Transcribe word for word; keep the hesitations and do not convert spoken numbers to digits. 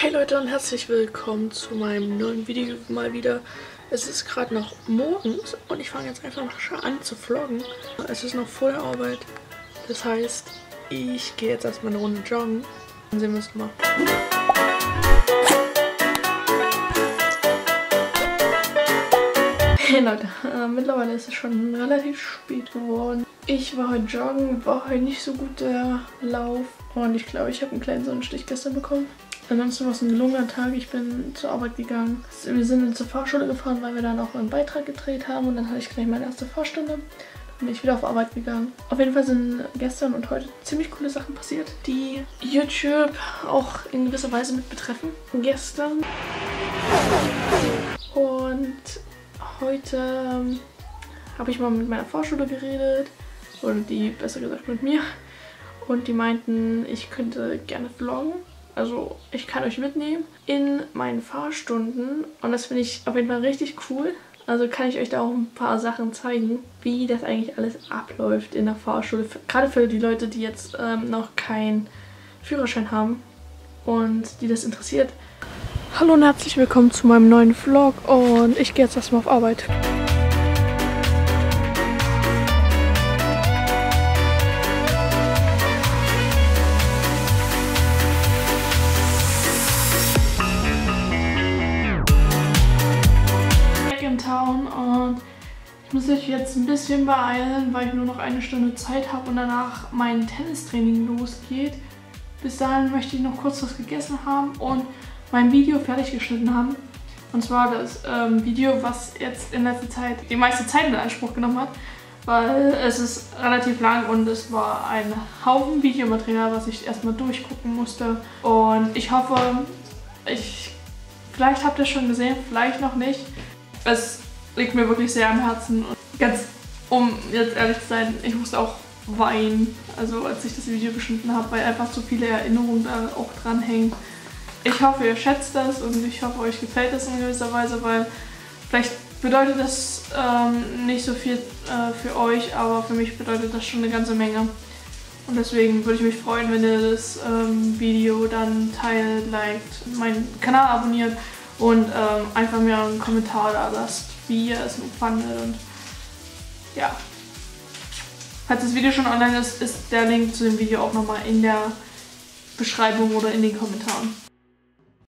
Hey Leute und herzlich willkommen zu meinem neuen Video mal wieder. Es ist gerade noch morgens und ich fange jetzt einfach mal an zu vloggen. Es ist noch vor der Arbeit, das heißt, ich gehe jetzt erstmal eine Runde joggen. Dann sehen wir uns mal. Hey Leute, äh, mittlerweile ist es schon relativ spät geworden. Ich war heute joggen, war heute nicht so gut der Lauf und ich glaube, ich habe einen kleinen Sonnenstich gestern bekommen. Ansonsten war es ein gelungener Tag. Ich bin zur Arbeit gegangen. Wir sind zur Fahrschule gefahren, weil wir dann auch einen Beitrag gedreht haben. Und dann hatte ich gleich meine erste Fahrstunde. Dann bin ich wieder auf Arbeit gegangen. Auf jeden Fall sind gestern und heute ziemlich coole Sachen passiert, die YouTube auch in gewisser Weise mit betreffen. Gestern und heute ähm, habe ich mal mit meiner Fahrschule geredet. Oder die, besser gesagt, mit mir. Und die meinten, ich könnte gerne vloggen. Also ich kann euch mitnehmen in meinen Fahrstunden und das finde ich auf jeden Fall richtig cool. Also kann ich euch da auch ein paar Sachen zeigen, wie das eigentlich alles abläuft in der Fahrschule. Gerade für die Leute, die jetzt ähm, noch keinen Führerschein haben und die das interessiert. Hallo und herzlich willkommen zu meinem neuen Vlog und ich gehe jetzt erstmal auf Arbeit. Und ich muss mich jetzt ein bisschen beeilen, weil ich nur noch eine Stunde Zeit habe und danach mein Tennistraining losgeht. Bis dahin möchte ich noch kurz was gegessen haben und mein Video fertig geschnitten haben. Und zwar das ähm, Video, was jetzt in letzter Zeit die meiste Zeit in Anspruch genommen hat, weil es ist relativ lang und es war ein Haufen Videomaterial, was ich erstmal durchgucken musste. Und ich hoffe, ich vielleicht habt ihr es schon gesehen, vielleicht noch nicht. Es liegt mir wirklich sehr am Herzen und ganz, um jetzt ehrlich zu sein, ich musste auch weinen, also als ich das Video geschnitten habe, weil einfach so viele Erinnerungen da auch dranhängen. Ich hoffe, ihr schätzt das und ich hoffe, euch gefällt das in gewisser Weise, weil vielleicht bedeutet das ähm, nicht so viel äh, für euch, aber für mich bedeutet das schon eine ganze Menge. Und deswegen würde ich mich freuen, wenn ihr das ähm, Video dann teilt, liked, meinen Kanal abonniert und ähm, einfach mir einen Kommentar da lasst, wie ihr es fandet. Und ja, falls das Video schon online ist, ist der Link zu dem Video auch nochmal in der Beschreibung oder in den Kommentaren.